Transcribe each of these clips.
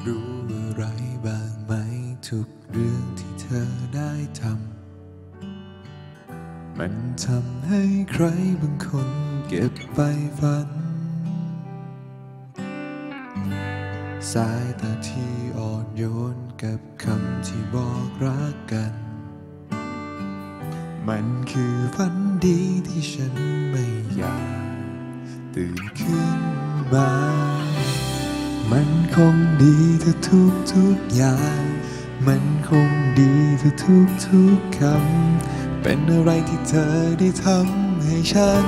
รู้อะไรบ้างไหมทุกเรื่องที่เธอได้ทำมันทำให้ใครบางคนเก็บไปฝันสายตาที่อ่อนโยนกับคำที่บอกรักกันมันคือฝันดีที่ฉันไม่อยากตื่นขึ้นมามันคงดีทุกอย่างมันคงดีทุกคำเป็นอะไรที่เธอได้ทำให้ฉัน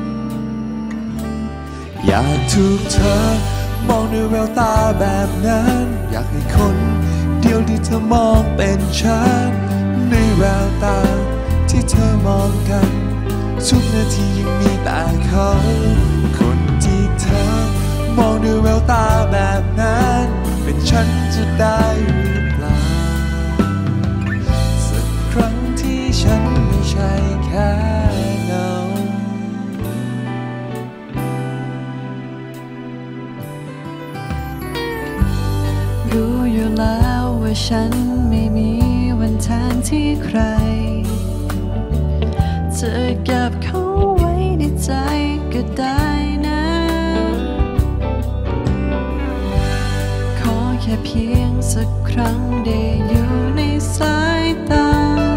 อยากถูกเธอมองด้วยแววตาแบบนั้นอยากให้คนเดียวที่เธอมองเป็นฉันในแววตาที่เธอมองกันทุกนาทียังมีแต่เขาคนที่เธอมองด้วยแววตาแบบนั้นเป็นฉันจะได้หรือเปล่าสักครั้งที่ฉันไม่ใช่แค่เงารู้อยู่แล้วว่าฉันไม่มีวันแทนที่ใครจะเก็บเขาไว้ในใจก็ได้นะขอแค่เพียงสักครั้งได้อยู่ในสายตา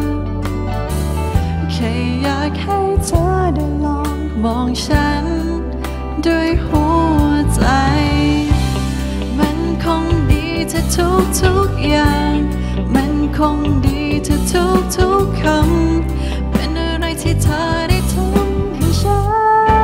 แค่อยากให้เธอได้ลองมองฉันด้วยหัวใจมันคงดีถ้าทุกอย่างมันคงดีถ้าทุกคำเป็นอะไรที่เธอได้ทำให้ฉัน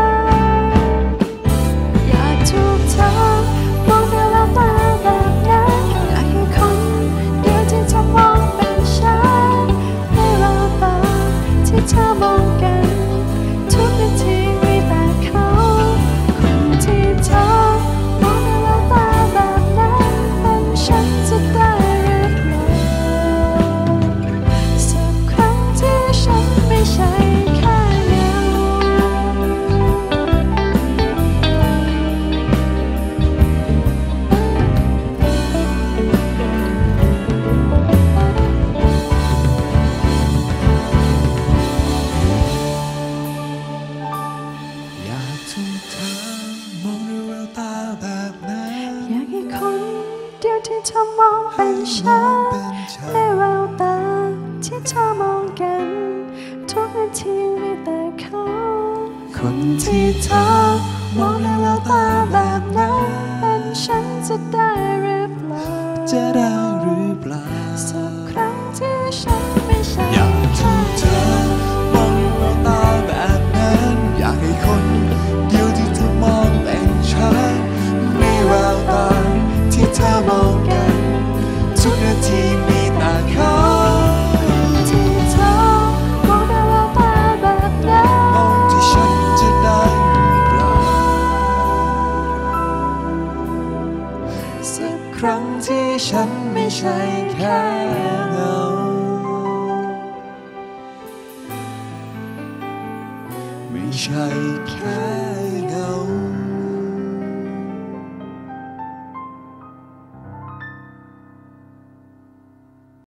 อยากถูกเธอมองด้วยแววตาแบบนั้นอยากให้คนเดียวที่เธอมองเป็นฉันในแววตาที่เธอมองกันทุกนาทีมีแต่เขาคนที่เธอมองด้วยแววตาแบบนั้นเป็นฉันจะได้หรือเปล่าสักครั้งที่ฉันไม่ใช่แค่เงาอยากถูกเธอมองด้วยแววตาแบบนั้นอยากให้คนเดียวที่เธอมองเป็นฉันในแววตาที่เธอมองกันทุกนาทีมีแต่เขาคนที่เธอมองในแววตาแบบนั้นเป็นฉันจะได้หรือเปล่าจะได้หรือเปล่าสักครั้งที่ฉันไม่ใช่อยากถูกเธอมองด้วยแววตาแบบนั้นอยากให้คนเดียวที่เธอมองเป็นฉันในแววตาที่เธอมองกันทุกนาทีมีแต่เขาที่เธอมองในแววตาแบบนั้นมองที่ฉันจะได้หรือเปล่าสักครั้งที่ฉันไม่ใช่แค่เงาไม่ใช่แค่